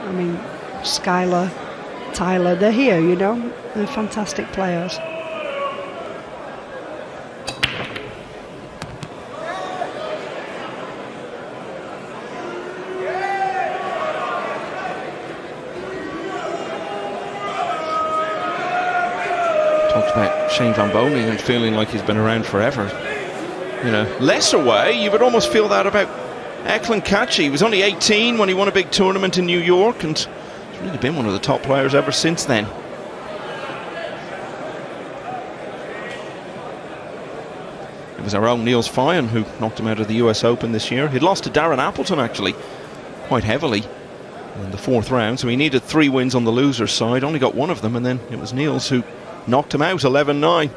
I mean, Skylar, Tyler, they're here, you know. They're fantastic players. Talked about Shane Van Boening and feeling like he's been around forever. In a lesser way, you would almost feel that about Eklent Kaçi. He was only 18 when he won a big tournament in New York, and he's really been one of the top players ever since then. It was our own Niels Feijen who knocked him out of the US Open this year. He'd lost to Darren Appleton, actually, quite heavily in the 4th round, so he needed 3 wins on the loser's side, only got 1 of them, and then it was Niels who knocked him out 11-9.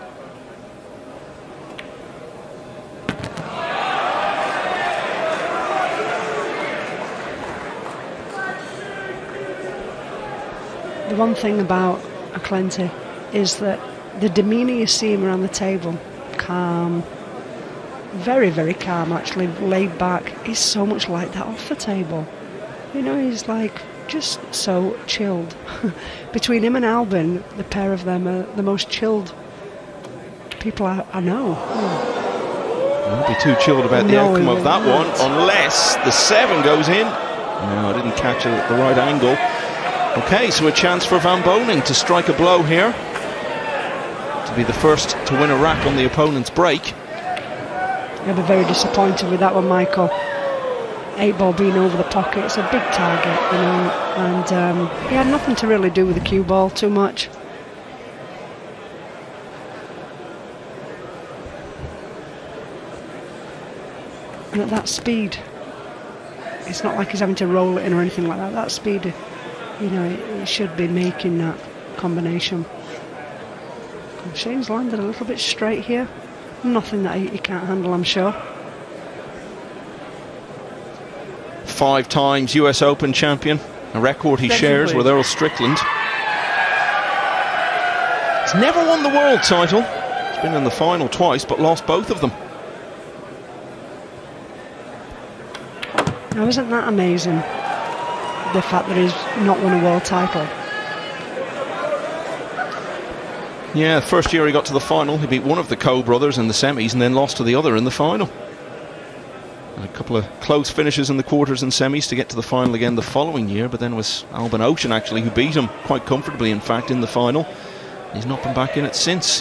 The one thing about Eklent is that the demeanour you see him around the table, calm, very, very calm actually, laid back. He's so much like that off the table. You know, he's like just so chilled. Between him and Albin, the pair of them are the most chilled people I know. Won't be too chilled about the outcome of that one, unless the 7 goes in. No, I didn't catch it at the right angle. Okay, so a chance for Van Boening to strike a blow here, to be the first to win a rack on the opponent's break. You'll be very disappointed with that one, Michael. 8 ball being over the pocket, it's a big target, you know, and he had nothing to really do with the cue ball too much. And at that speed, it's not like he's having to roll it in or anything like that. That speed, you know, he should be making that combination. And Shane's landed a little bit straight here. Nothing that he can't handle, I'm sure. 5 times US Open champion, a record he shares with Earl Strickland. He's never won the world title. He's been in the final twice, but lost both of them. Now, isn't that amazing? The fact that he's not won a world title. Yeah, the first year he got to the final, he beat one of the Coe brothers in the semis and then lost to the other in the final. And a couple of close finishes in the quarters and semis to get to the final again the following year, but then it was Albin Ocean actually who beat him quite comfortably, in fact, in the final. He's not been back in it since.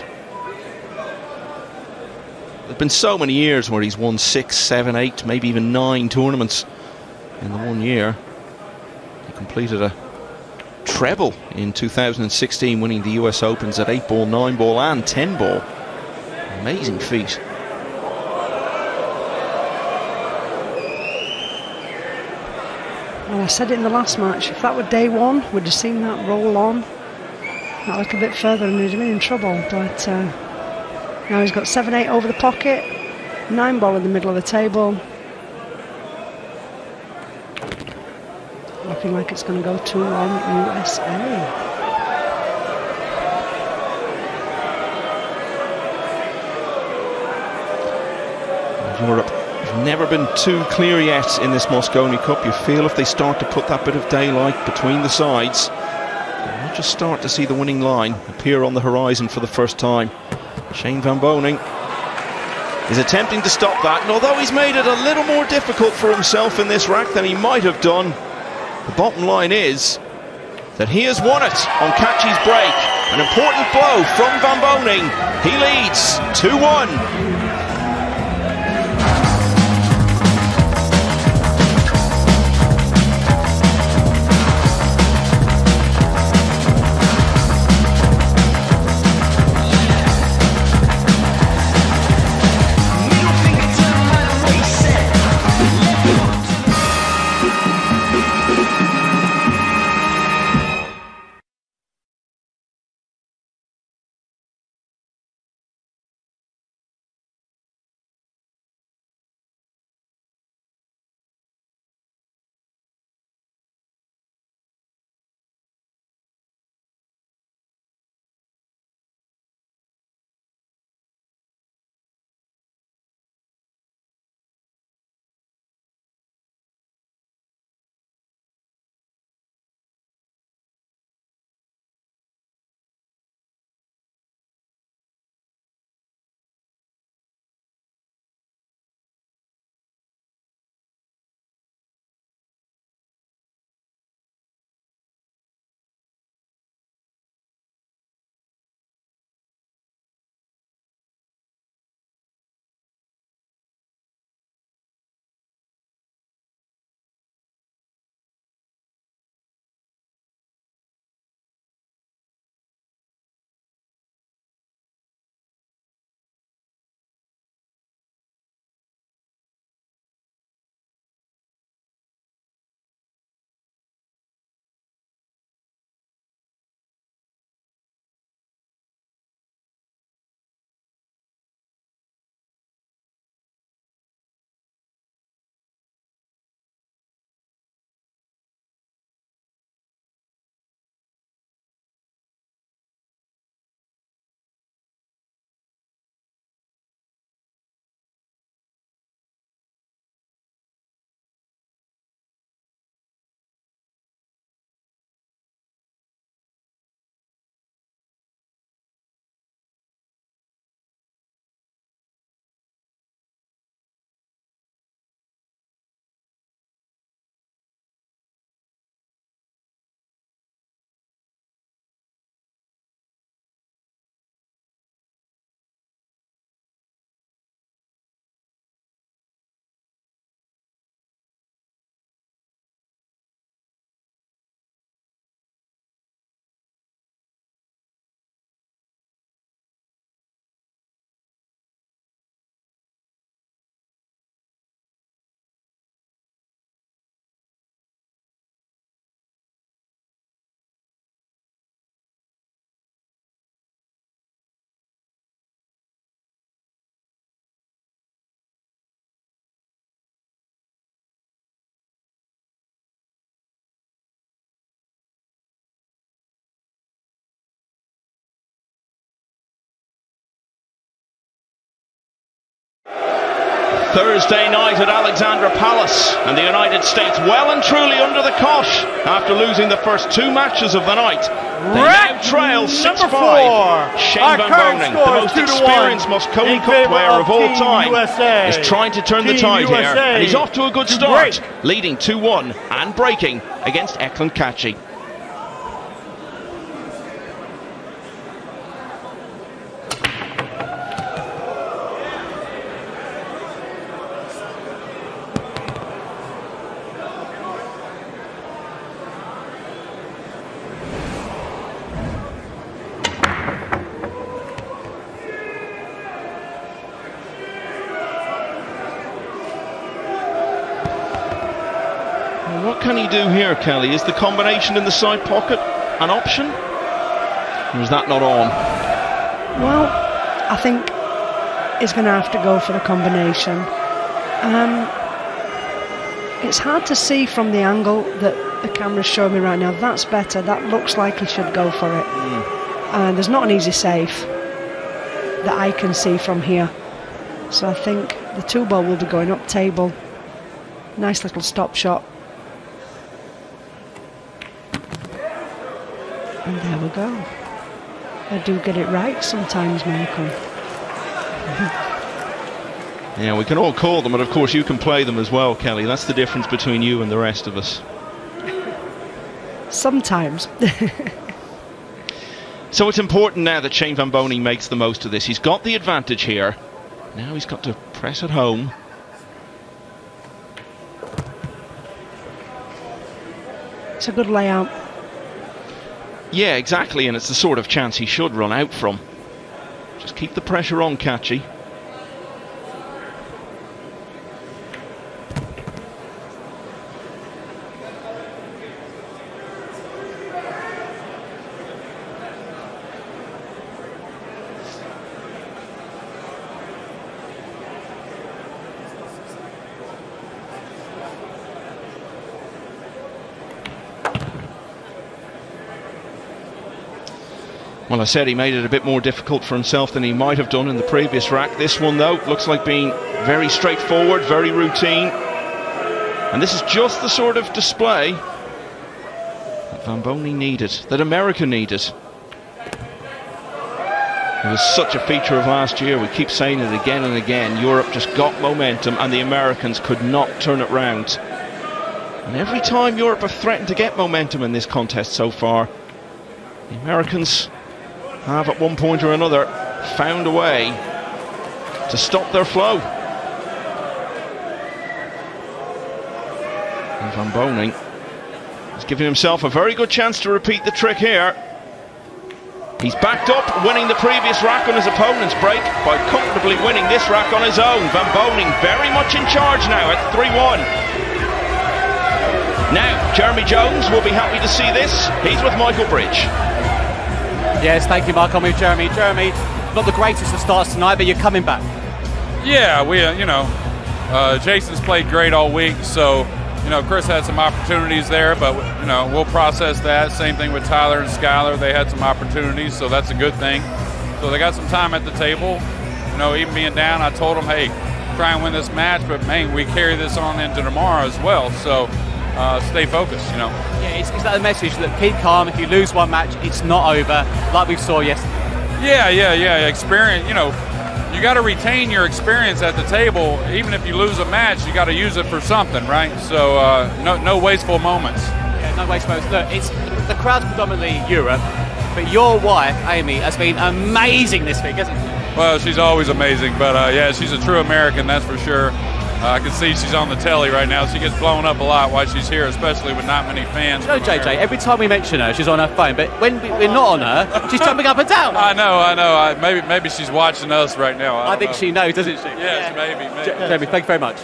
There have been so many years where he's won 6, 7, 8, maybe even 9 tournaments in the one year. He completed a treble in 2016, winning the US Opens at 8 ball, 9 ball and 10 ball. Amazing feat. Well, I said it in the last match, if that were day 1, we'd have seen that roll on that little bit further and he'd have been in trouble, but now he's got 7-8 over the pocket, 9 ball in the middle of the table. Looking like it's going to go 2-1 USA. Europe have never been too clear yet in this Mosconi Cup. You feel if they start to put that bit of daylight between the sides, we'll just start to see the winning line appear on the horizon for the first time. Shane Van Boening is attempting to stop that, and although he's made it a little more difficult for himself in this rack than he might have done, the bottom line is that he has won it on Kaçi's break. An important blow from Van Boening. He leads 2-1. Thursday night at Alexandra Palace, and the United States well and truly under the cosh after losing the first 2 matches of the night. They now trail 6-5. Shane Van Boening, the most experienced Mosconi Cup player of all time, is trying to turn the tide here, and he's off to a good start, leading 2-1 and breaking against Eklent Kaçi. What can he do here, Kelly? Is the combination in the side pocket an option? Or is that not on? Well, I think he's going to have to go for the combination. It's hard to see from the angle that the camera's showing me right now. That's better. That looks like he should go for it. There's not an easy safe that I can see from here. So I think the 2-ball will be going up table. Nice little stop shot. And there we go. I do get it right sometimes, Michael. Yeah, we can all call them, and of course you can play them as well, Kelly. That's the difference between you and the rest of us. Sometimes. So it's important now that Shane Van Boening makes the most of this. He's got the advantage here. Now he's got to press at home. It's a good layout. Yeah, exactly, and it's the sort of chance he should run out from. Just keep the pressure on, Kaçi. Well, I said he made it a bit more difficult for himself than he might have done in the previous rack. This one, though, looks like being very straightforward, very routine. And this is just the sort of display that Van Boening needed, that America needed. It was such a feature of last year. We keep saying it again and again. Europe just got momentum and the Americans could not turn it round. And every time Europe have threatened to get momentum in this contest so far, the Americans have at one point or another found a way to stop their flow. And Van Boening is giving himself a very good chance to repeat the trick here. He's backed up, winning the previous rack on his opponent's break by comfortably winning this rack on his own. Van Boening very much in charge now at 3-1. Now, Jeremy Jones will be happy to see this. He's with Michael Bridge. Yes, thank you, Mark. I'm with Jeremy. Jeremy, not the greatest of starts tonight, but you're coming back. Yeah, Jason's played great all week, so, Chris had some opportunities there, but, we'll process that. Same thing with Tyler and Skylar. They had some opportunities, so that's a good thing. So they got some time at the table. Even being down, I told them, hey, try and win this match, but, man, we carry this on into tomorrow as well, so stay focused, Yeah, is that a message that keep calm? If you lose one match, it's not over, like we saw yesterday. Yeah. Experience, you got to retain your experience at the table. Even if you lose a match, you got to use it for something, right? So no wasteful moments. Yeah, no wasteful moments. Look, the crowd's predominantly Europe, but your wife, Amy, has been amazing this week, hasn't she? Well, she's always amazing, but yeah, she's a true American, that's for sure. I can see she's on the telly right now. She gets blown up a lot while she's here, especially with not many fans. JJ, every time we mention her, she's on her phone, but when we're not on her, she's jumping up and down. I know. Maybe she's watching us right now. I think she knows, doesn't she? Yes, maybe. Jeremy, thank you very much.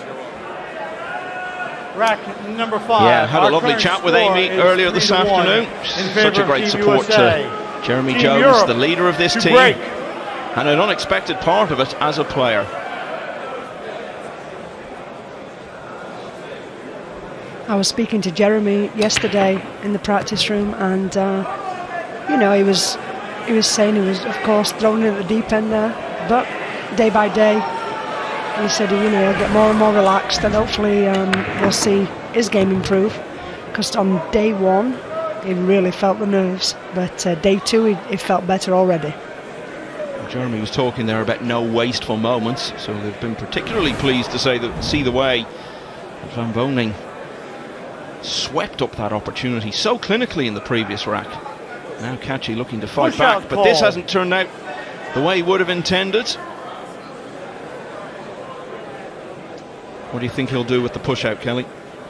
Rack number 5. Yeah, had a lovely chat with Amy earlier this afternoon. Such a great support to Jeremy Jones, the leader of this team, and an unexpected part of it as a player. I was speaking to Jeremy yesterday in the practice room, and he was saying he was, of course, thrown in at the deep end there, but day by day He said, you know, he'll get more and more relaxed, and hopefully we'll see his game improve. Because on day one, he really felt the nerves, but day two, he felt better already. Jeremy was talking there about no wasteful moments, so they've been particularly pleased to see the way Van Boening swept up that opportunity so clinically in the previous rack. Now Kaçi looking to fight back, but this hasn't turned out the way he would have intended. What do you think he'll do with the push-out, Kelly?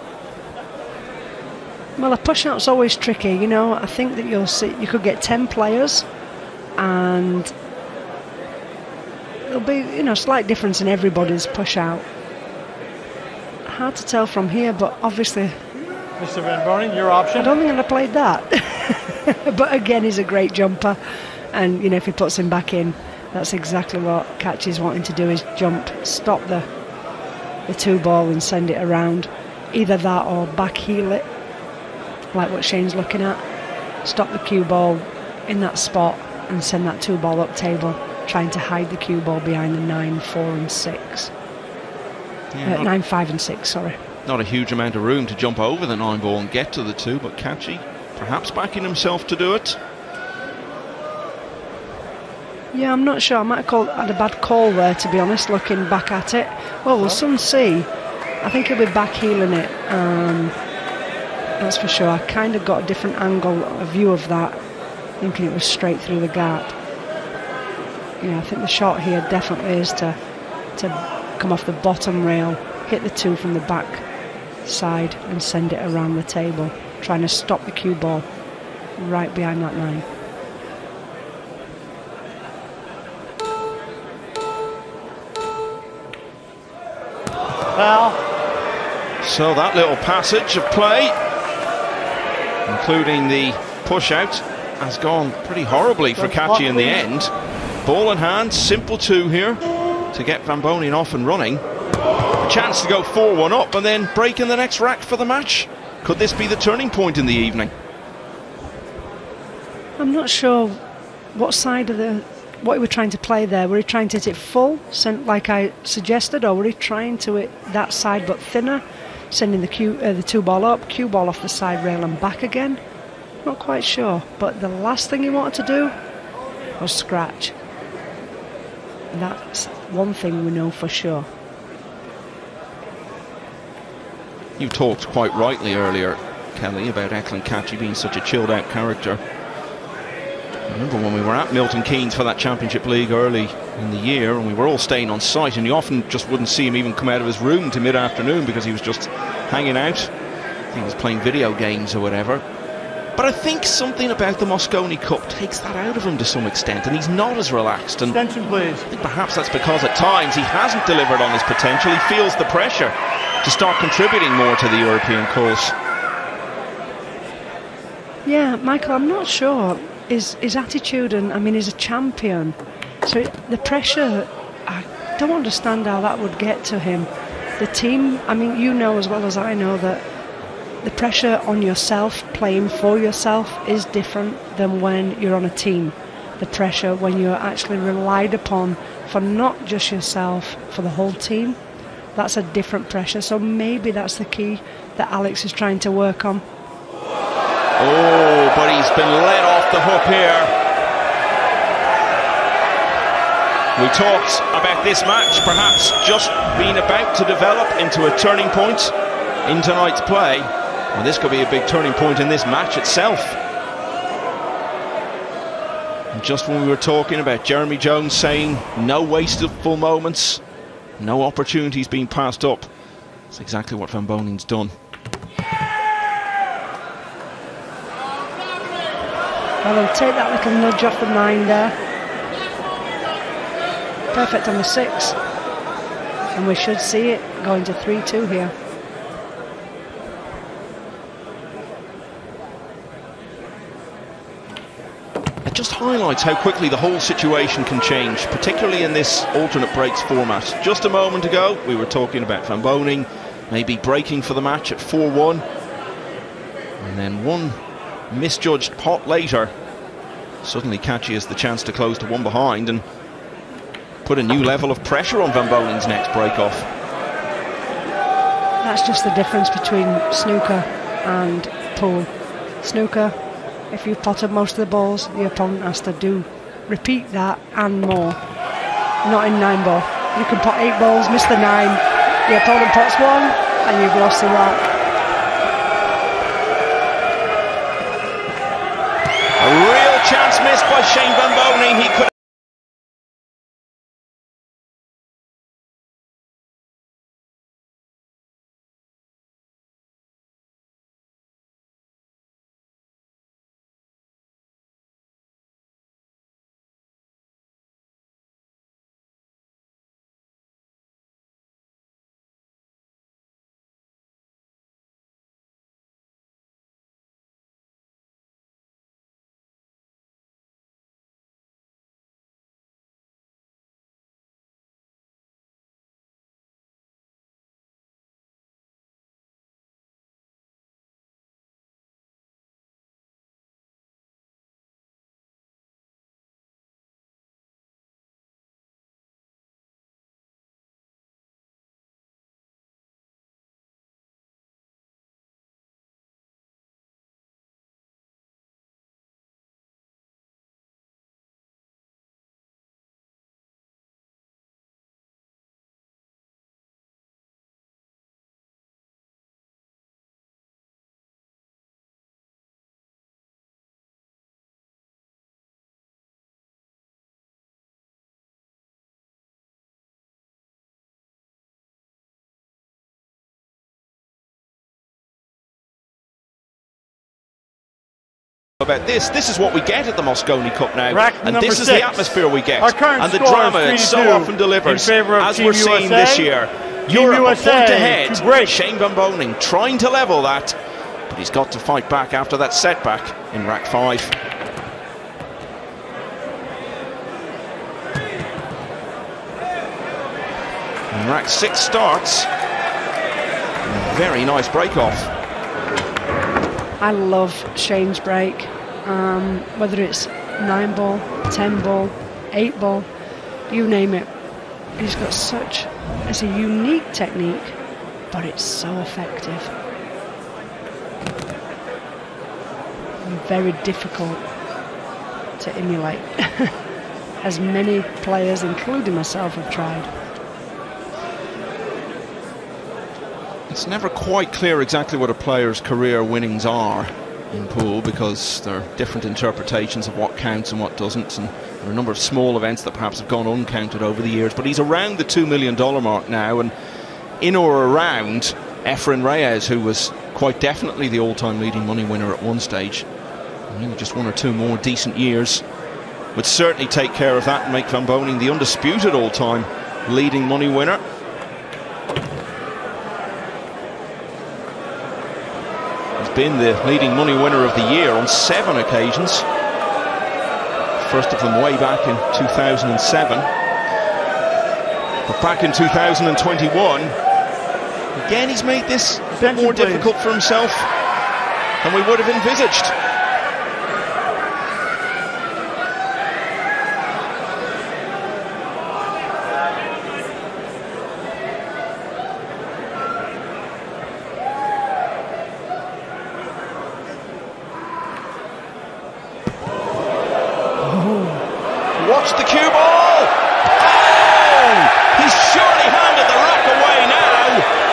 Well, a push-out's always tricky, you know. I think that you'll see, you could get 10 players, and there'll be, you know, slight difference in everybody's push-out. Hard to tell from here, but obviously... Mr. Van Boening, your option? I don't think I'd have played that. But again, he's a great jumper, and, you know, if he puts him back in, that's exactly what Kaçi's wanting to do, is jump, stop the two ball and send it around. Either that or back heel it, like what Shane's looking at. Stop the cue ball in that spot and send that two ball up table, trying to hide the cue ball behind the 9, 4 and 6. Yeah, 9, 5 and 6, sorry. Not a huge amount of room to jump over the 9 ball and get to the 2, but Kaçi perhaps backing himself to do it. Yeah, I'm not sure. I might have had a bad call there, to be honest, looking back at it. Well, we'll soon see. I think he'll be back heeling it. That's for sure. I kind of got a different angle, a view of that, thinking it was straight through the gap. Yeah, I think the shot here definitely is to come off the bottom rail, hit the 2 from the back side and send it around the table, trying to stop the cue ball right behind that 9. Foul. So that little passage of play, including the push out, has gone pretty horribly for Kaçi in the end. Ball in hand, simple 2 here to get Van Boening off and running. A chance to go 4-1 up and then break in the next rack for the match. Could this be the turning point in the evening? I'm not sure what side of what he was trying to play there. Were he trying to hit it full, like I suggested, or were he trying to hit that side but thinner, sending the 2 ball up, cue ball off the side rail and back again? Not quite sure, but the last thing he wanted to do was scratch. That's one thing we know for sure. You talked quite rightly earlier, Kelly, about Eklent Kaçi being such a chilled out character. I remember when we were at Milton Keynes for that Championship League early in the year, and we were all staying on site, and you often just wouldn't see him even come out of his room to mid-afternoon because he was just hanging out. I think he was playing video games or whatever. But I think something about the Mosconi Cup takes that out of him to some extent, and he's not as relaxed. And attention, please. I think perhaps that's because at times he hasn't delivered on his potential. He feels the pressure to start contributing more to the European course. Yeah, Michael, I'm not sure. His attitude, and I mean, he's a champion, so the pressure, I don't understand how that would get to him. The team, I mean, you know as well as I know that the pressure on yourself, playing for yourself, is different than when you're on a team. The pressure when you're actually relied upon for not just yourself, for the whole team, that's a different pressure. So maybe that's the key that Alex is trying to work on. Oh, but he's been let off the hook here. We talked about this match perhaps just being about to develop into a turning point in tonight's play. Well, this could be a big turning point in this match itself. And just when we were talking about Jeremy Jones saying no wasteful moments, no opportunities being passed up, that's exactly what Van Boning's done. Well, he'll take that little nudge off the 9 there. Perfect on the 6. And we should see it going to 3-2 here. It just highlights how quickly the whole situation can change, particularly in this alternate breaks format. Just a moment ago, we were talking about Van Boening maybe breaking for the match at 4-1. And then one misjudged pot later, suddenly Kaçi has the chance to close to 1 behind, and put a new level of pressure on Van Boning's next break-off. That's just the difference between snooker and pool. Snooker, if you've potted most of the balls, the opponent has to repeat that and more. Not in 9-ball. You can pot 8 balls, miss the 9, the opponent pots 1, and you've lost the rack. A real chance missed by Shane Van Boening. He could. About this is what we get at the Mosconi Cup now, and this is the atmosphere we get, and the drama it so often delivers, as we're seeing this year. Europe a point ahead, Shane Van Boening trying to level that, but he's got to fight back after that setback in rack 5. And rack 6 starts, very nice break off. I love Shane's break, whether it's 9-ball, 10-ball, 8-ball, you name it. He's got it's a unique technique, but it's so effective. Very difficult to emulate, as many players, including myself, have tried. It's never quite clear exactly what a player's career winnings are in pool, because there are different interpretations of what counts and what doesn't, and there are a number of small events that perhaps have gone uncounted over the years. But he's around the $2 million mark now, and in or around Efren Reyes, who was quite definitely the all-time leading money winner at one stage. Maybe just 1 or 2 more decent years would certainly take care of that and make Van Boening the undisputed all-time leading money winner. Been the leading money winner of the year on 7 occasions, first of them way back in 2007, but back in 2021 again he's made this more difficult for himself than we would have envisaged. Watch the cue ball! Oh! He's surely handed the rack away now!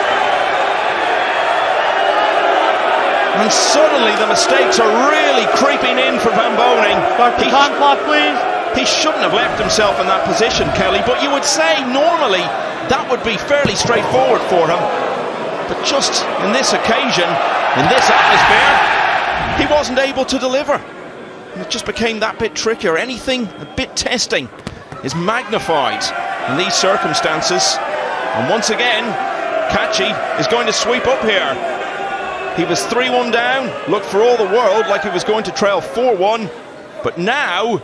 And suddenly the mistakes are really creeping in for Van Boening. Dr. Time clock, please. He shouldn't have left himself in that position, Kelly, but you would say normally that would be fairly straightforward for him. But just in this occasion, in this atmosphere, he wasn't able to deliver. It just became that bit trickier. Anything a bit testing is magnified in these circumstances. And once again, Kaçi is going to sweep up here. He was 3-1 down, looked for all the world like he was going to trail 4-1. But now,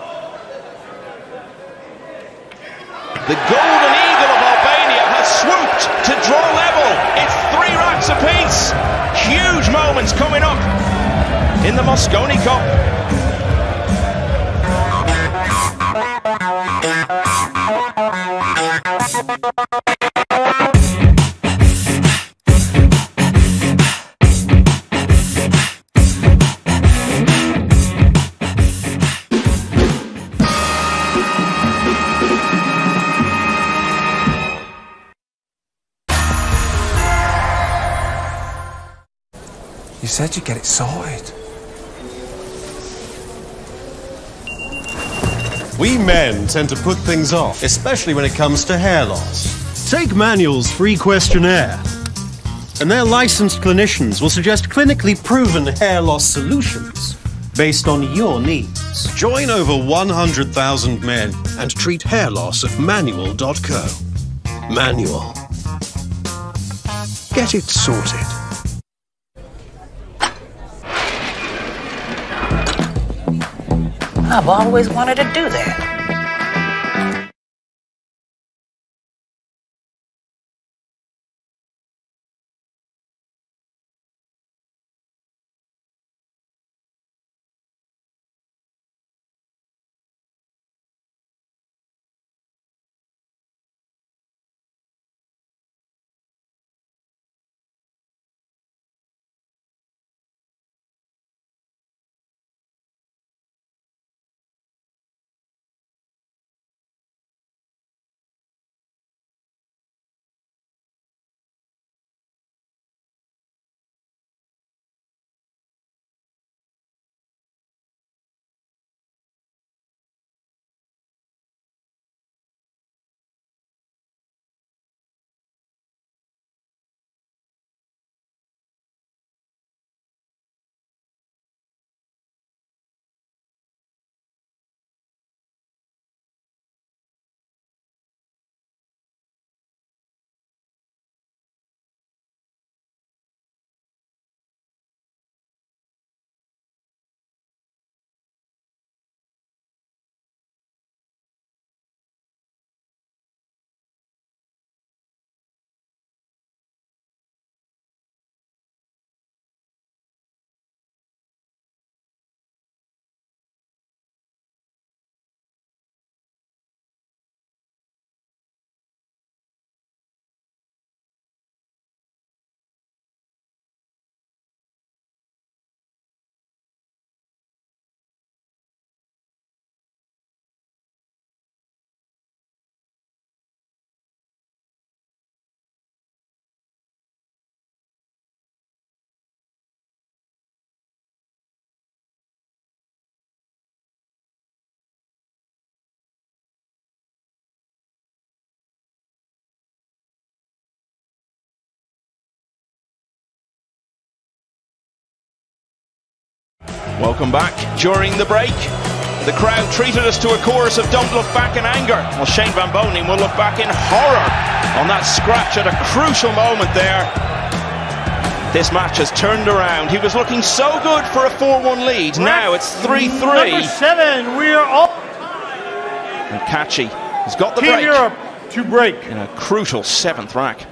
the Golden Eagle of Albania has swooped to draw level. It's 3 racks apiece. Huge moments coming up in the Mosconi Cup. said you'd get it sorted. We men tend to put things off, especially when it comes to hair loss. Take Manual's free questionnaire, and their licensed clinicians will suggest clinically proven hair loss solutions based on your needs. Join over 100,000 men and treat hair loss at manual.co. Manual. Get it sorted. I've always wanted to do that. Welcome back. During the break, the crowd treated us to a chorus of "Don't Look Back in Anger." Well, Shane Van Boening will look back in horror on that scratch at a crucial moment there. This match has turned around. He was looking so good for a 4-1 lead. Now it's 3-3. Number 7, we are up. And Kaçi has got the Team break. Europe to break. In a crucial 7th rack.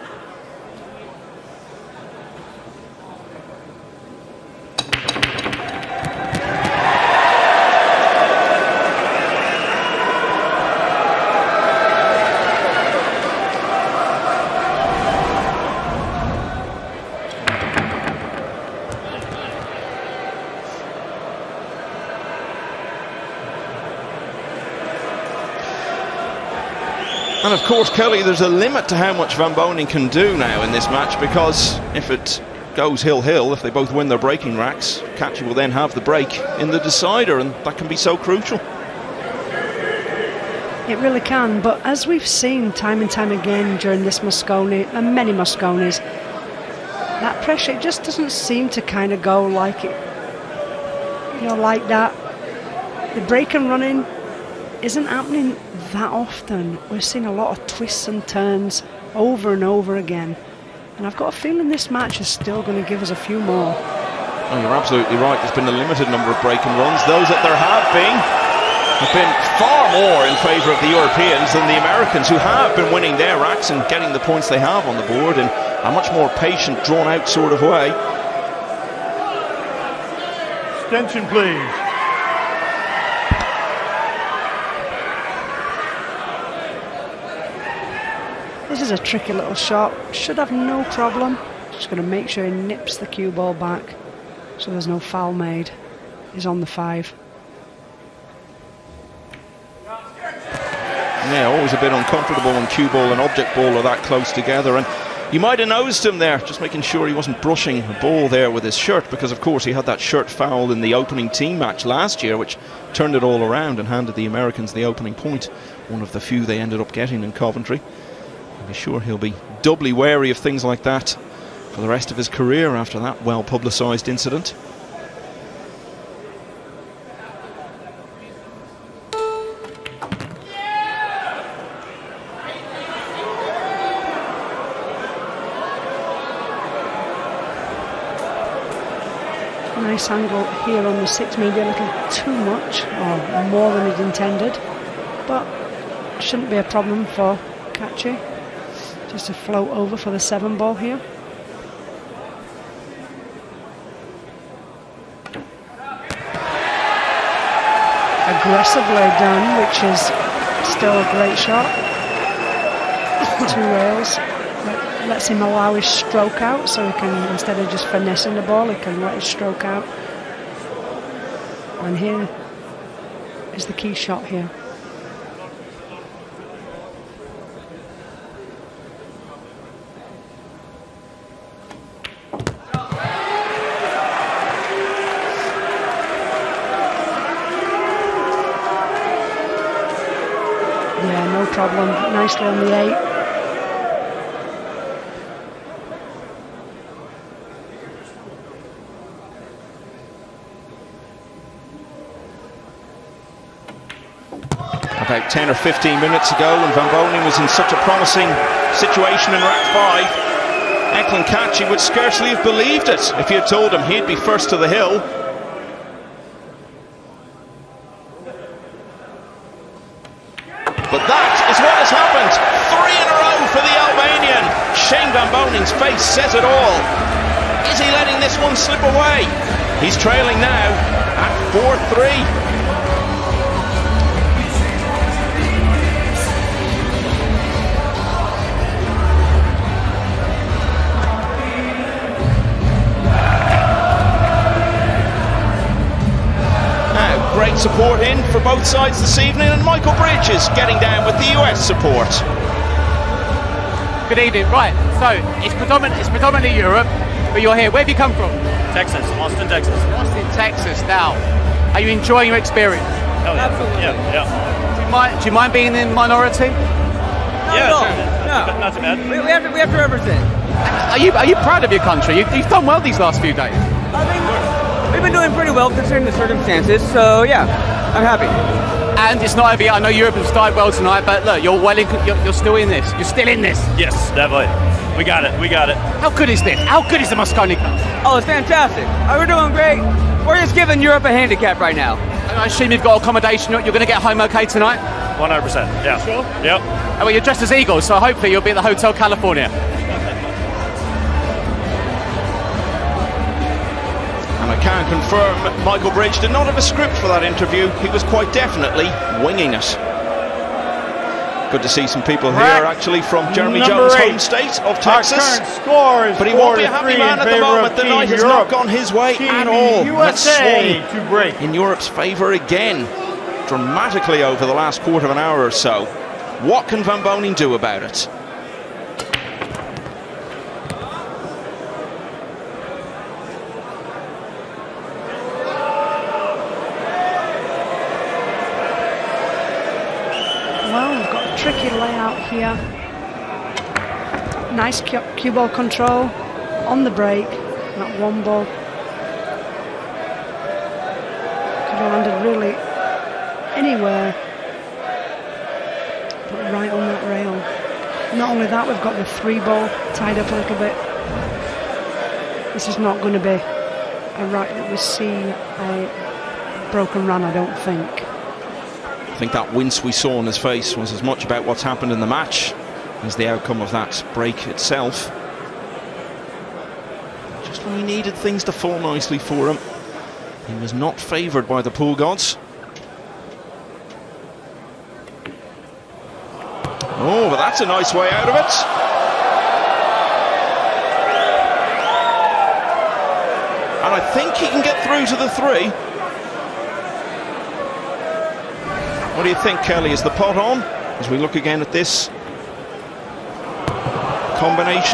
And of course, Kelly, there's a limit to how much Van Boening can do now in this match, because if it goes hill-hill, if they both win their breaking racks, Kaçi will then have the break in the decider, and that can be so crucial. It really can, but as we've seen time and time again during this Mosconi, and many Mosconis, that pressure, it just doesn't seem to kind of go like it, you know, like that. The break and running isn't happening that often. We're seeing a lot of twists and turns over and over again, and I've got a feeling this match is still going to give us a few more. Oh, you're absolutely right. There's been a limited number of break and runs. Those that there have been far more in favour of the Europeans than the Americans, who have been winning their racks and getting the points they have on the board in a much more patient, drawn out sort of way. Extension, please. This is a tricky little shot. Should have no problem. Just going to make sure he nips the cue ball back so there's no foul made. He's on the 5. Yeah, always a bit uncomfortable when cue ball and object ball are that close together. And You might have nosed him there, just making sure he wasn't brushing the ball there with his shirt, because of course he had that shirt foul in the opening team match last year, which turned it all around and handed the Americans the opening point, one of the few they ended up getting in Coventry. I'm sure he'll be doubly wary of things like that for the rest of his career after that well-publicised incident. Nice angle here on the 6, maybe a little too much, or more than he'd intended, but shouldn't be a problem for Kaçi. Just a float over for the 7 ball here. Aggressively done, which is still a great shot. 2 rails. Lets him allow his stroke out, so he can, instead of just finessing the ball, he can let his stroke out. And here is the key shot here. Yeah, no problem. Nicely on the 8. About 10 or 15 minutes ago, when Van Boening was in such a promising situation in rack 5, Eklent Kaçi would scarcely have believed it if you had told him he'd be first to the hill. But that is what has happened. 3 in a row for the Albanian. Shane Van Boning's face says it all. Is he letting this one slip away? He's trailing now at 4-3. Great support in for both sides this evening, and Michael Bridge is getting down with the US support. Good evening. Right, so it's predominantly Europe, but you're here. Where have you come from? Texas, Austin, Texas. Austin, Texas. Now, are you enjoying your experience? Oh, yeah. Absolutely. Yeah. Do you mind being in minority? Yeah, sure. No, not too bad. We have to represent. Are you proud of your country? You've done well these last few days. We've been doing pretty well considering the circumstances, so yeah, I'm happy. And it's not over yet. I know Europe has started well tonight, but look, you're still in this. You're still in this. Yes, definitely. We got it. We got it. How good is this? How good is the Mosconi Cup? Oh, it's fantastic. We're doing great. We're just giving Europe a handicap right now. And I assume you've got accommodation. You're going to get home okay tonight? 100%. Yeah. Sure? Yep. Oh, well, you're dressed as Eagles, so hopefully you'll be at the Hotel California. I can confirm Michael Bridge did not have a script for that interview. He was quite definitely winging it. Good to see some people here actually from Jeremy Jones' home state of Texas. But he won't be a happy man at the moment. The night has not gone his way at all. That's swung to break in Europe's favour again, dramatically over the last quarter of an hour or so. What can Van Boening do about it? Tricky layout here. Nice cue ball control on the break. That 1 ball could have landed really anywhere, but right on that rail. Not only that, we've got the 3 ball tied up a little bit. This is not going to be a rack that we see a broken run, I don't think. I think that wince we saw on his face was as much about what's happened in the match as the outcome of that break itself. Just when he needed things to fall nicely for him, he was not favoured by the pool gods. Oh, but that's a nice way out of it. And I think he can get through to the 3. What do you think, Kelly? Is the pot on as we look again at this? combination.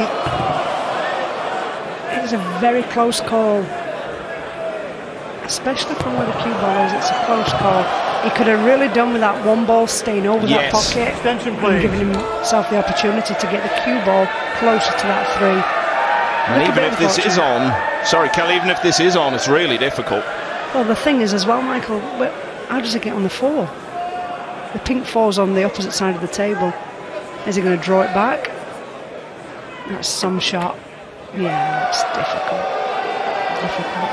It was a very close call, especially from where the cue ball is. It's a close call. He could have really done with that one ball staying over that pocket and giving himself the opportunity to get the cue ball closer to that 3. And even if this is on, sorry Kelly, even if this is on, it's really difficult. Well, the thing is as well, Michael, how does it get on the 4? The pink 4's on the opposite side of the table. Is he going to draw it back? That's some shot. Yeah, it's difficult. Difficult.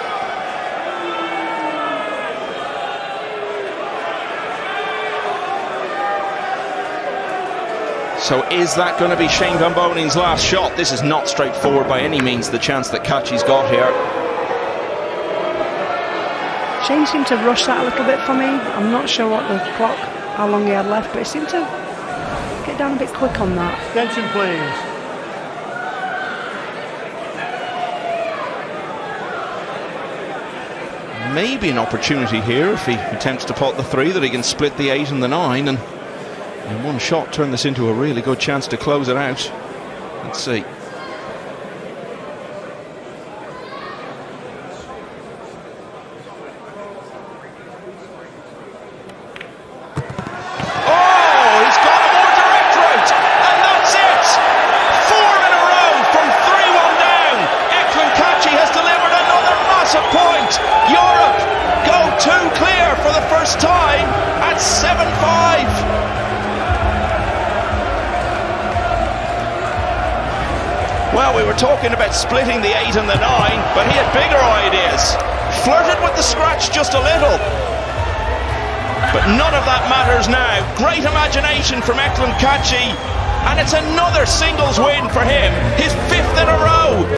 So is that going to be Shane Van Boening's last shot? This is not straightforward by any means, the chance that Kaçi's got here. Shane seemed to rush that a little bit for me. I'm not sure what the clock, how long he had left, but he seemed to get down a bit quick on that. Attention, please. Maybe an opportunity here if he attempts to pot the 3, that he can split the 8 and the 9 and in one shot turn this into a really good chance to close it out. Let's see. Time at 7-5. Well, we were talking about splitting the 8 and the 9, but he had bigger ideas. Flirted with the scratch just a little, but none of that matters now. Great imagination from Eklent Kaçi, and it's another singles win for him, his 5th in a row.